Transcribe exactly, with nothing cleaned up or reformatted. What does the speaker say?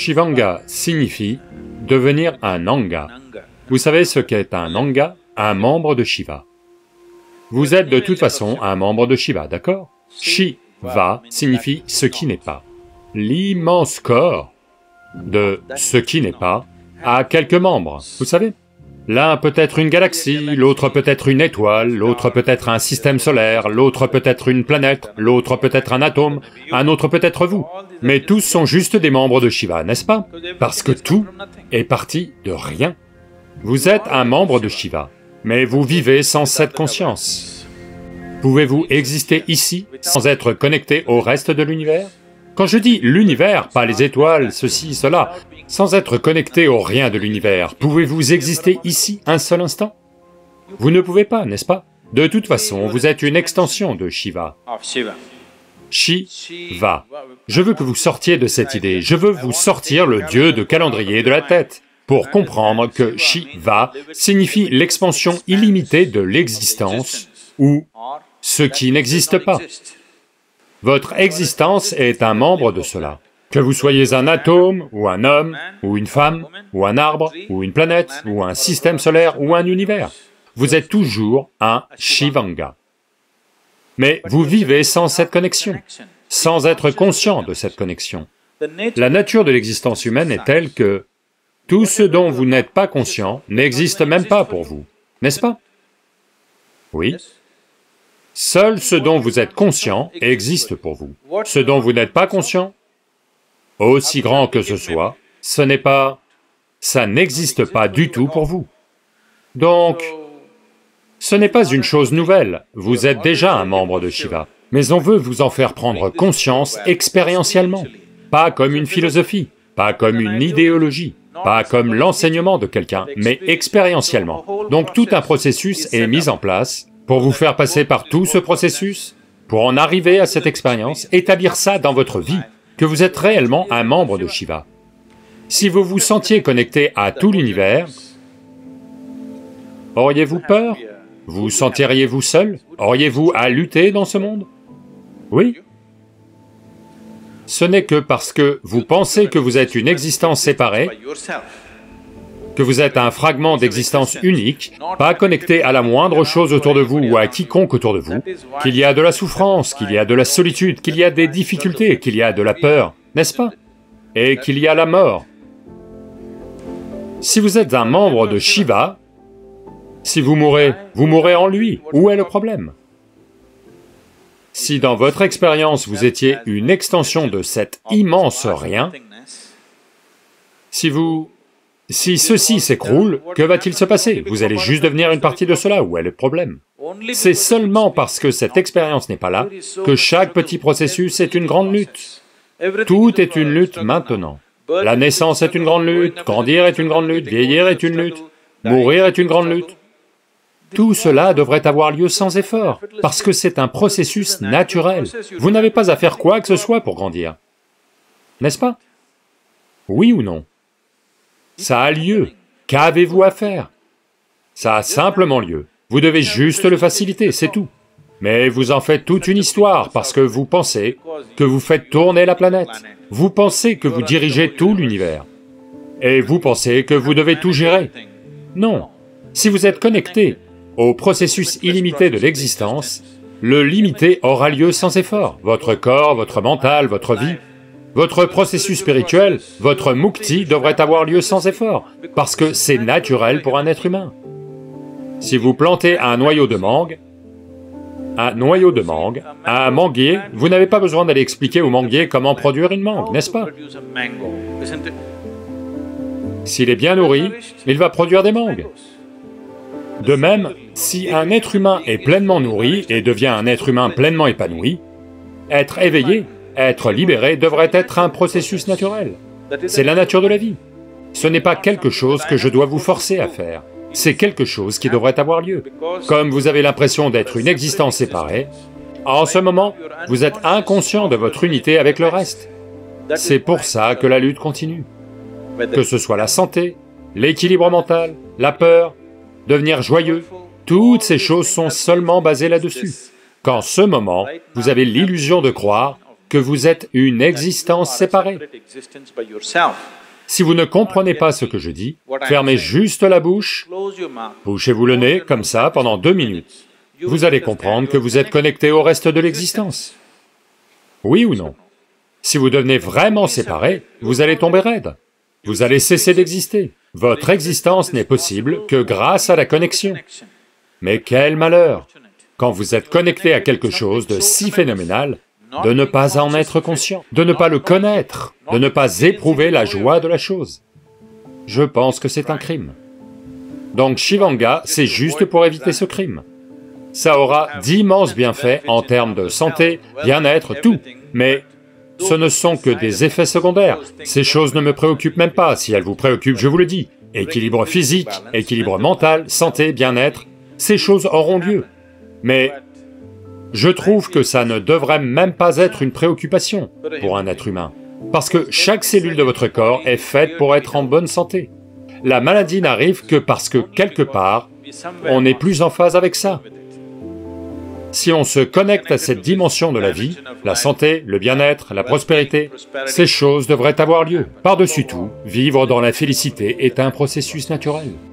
Shivanga signifie devenir un anga. Vous savez ce qu'est un anga? Un membre de Shiva. Vous êtes de toute façon un membre de Shiva, d'accord? Shiva signifie ce qui n'est pas. L'immense corps de ce qui n'est pas a quelques membres, vous savez? L'un peut être une galaxie, l'autre peut être une étoile, l'autre peut être un système solaire, l'autre peut être une planète, l'autre peut être un atome, un autre peut être vous. Mais tous sont juste des membres de Shiva, n'est-ce pas? Parce que tout est parti de rien. Vous êtes un membre de Shiva, mais vous vivez sans cette conscience. Pouvez-vous exister ici sans être connecté au reste de l'univers? Quand je dis l'univers, pas les étoiles, ceci, cela, sans être connecté au rien de l'univers, pouvez-vous exister ici un seul instant? Vous ne pouvez pas, n'est-ce pas? De toute façon, vous êtes une extension de Shiva. Shiva. Je veux que vous sortiez de cette idée, je veux vous sortir le dieu de calendrier de la tête, pour comprendre que Shiva signifie l'expansion illimitée de l'existence, ou ce qui n'existe pas. Votre existence est un membre de cela. Que vous soyez un atome, ou un homme, ou une femme, ou un arbre, ou une planète, ou un système solaire, ou un univers, vous êtes toujours un Shivanga. Mais vous vivez sans cette connexion, sans être conscient de cette connexion. La nature de l'existence humaine est telle que tout ce dont vous n'êtes pas conscient n'existe même pas pour vous, n'est-ce pas? Oui. Seul ce dont vous êtes conscient existe pour vous. Ce dont vous n'êtes pas conscient, aussi grand que ce soit, ce n'est pas... ça n'existe pas du tout pour vous. Donc, ce n'est pas une chose nouvelle, vous êtes déjà un membre de Shiva, mais on veut vous en faire prendre conscience expérientiellement, pas comme une philosophie, pas comme une idéologie, pas comme l'enseignement de quelqu'un, mais expérientiellement. Donc tout un processus est mis en place pour vous faire passer par tout ce processus, pour en arriver à cette expérience, établir ça dans votre vie, que vous êtes réellement un membre de Shiva. Si vous vous sentiez connecté à tout l'univers, auriez-vous peur? Vous sentiriez-vous seul? Auriez-vous à lutter dans ce monde? Oui. Ce n'est que parce que vous pensez que vous êtes une existence séparée, que vous êtes un fragment d'existence unique, pas connecté à la moindre chose autour de vous ou à quiconque autour de vous, qu'il y a de la souffrance, qu'il y a de la solitude, qu'il y a des difficultés, qu'il y a de la peur, n'est-ce pas? Et qu'il y a la mort. Si vous êtes un membre de Shiva, si vous mourrez, vous mourrez en lui. Où est le problème? Si dans votre expérience vous étiez une extension de cet immense rien, si vous... si ceci s'écroule, que va-t-il se passer? Vous allez juste devenir une partie de cela, où est le problème? C'est seulement parce que cette expérience n'est pas là que chaque petit processus est une grande lutte. Tout est une lutte maintenant. La naissance est une grande lutte, grandir est une grande lutte, vieillir est une lutte, mourir est une grande lutte. Tout cela devrait avoir lieu sans effort, parce que c'est un processus naturel. Vous n'avez pas à faire quoi que ce soit pour grandir, n'est-ce pas? Oui ou non? Ça a lieu. Qu'avez-vous à faire? Ça a simplement lieu. Vous devez juste le faciliter, c'est tout. Mais vous en faites toute une histoire parce que vous pensez que vous faites tourner la planète. Vous pensez que vous dirigez tout l'univers. Et vous pensez que vous devez tout gérer. Non. Si vous êtes connecté au processus illimité de l'existence, le limité aura lieu sans effort. Votre corps, votre mental, votre vie, votre processus spirituel, votre mukti devrait avoir lieu sans effort, parce que c'est naturel pour un être humain. Si vous plantez un noyau de mangue, un noyau de mangue, un manguier, vous n'avez pas besoin d'aller expliquer au manguier comment produire une mangue, n'est-ce pas? S'il est bien nourri, il va produire des mangues. De même, si un être humain est pleinement nourri et devient un être humain pleinement épanoui, être éveillé, être libéré devrait être un processus naturel. C'est la nature de la vie. Ce n'est pas quelque chose que je dois vous forcer à faire, c'est quelque chose qui devrait avoir lieu. Comme vous avez l'impression d'être une existence séparée, en ce moment, vous êtes inconscient de votre unité avec le reste. C'est pour ça que la lutte continue. Que ce soit la santé, l'équilibre mental, la peur, devenir joyeux, toutes ces choses sont seulement basées là-dessus. Qu'en ce moment, vous avez l'illusion de croire que vous êtes une existence séparée. Si vous ne comprenez pas ce que je dis, fermez juste la bouche, bouchez-vous le nez, comme ça, pendant deux minutes. Vous allez comprendre que vous êtes connecté au reste de l'existence. Oui ou non? Si vous devenez vraiment séparé, vous allez tomber raide. Vous allez cesser d'exister. Votre existence n'est possible que grâce à la connexion. Mais quel malheur, quand vous êtes connecté à quelque chose de si phénoménal, de ne pas en être conscient, de ne pas le connaître, de ne pas éprouver la joie de la chose. Je pense que c'est un crime. Donc Shivanga, c'est juste pour éviter ce crime. Ça aura d'immenses bienfaits en termes de santé, bien-être, tout, mais ce ne sont que des effets secondaires. Ces choses ne me préoccupent même pas. Si elles vous préoccupent, je vous le dis. Équilibre physique, équilibre mental, santé, bien-être, ces choses auront lieu. Mais je trouve que ça ne devrait même pas être une préoccupation pour un être humain, parce que chaque cellule de votre corps est faite pour être en bonne santé. La maladie n'arrive que parce que, quelque part, on n'est plus en phase avec ça. Si on se connecte à cette dimension de la vie, la santé, le bien-être, la prospérité, ces choses devraient avoir lieu. Par-dessus tout, vivre dans la félicité est un processus naturel.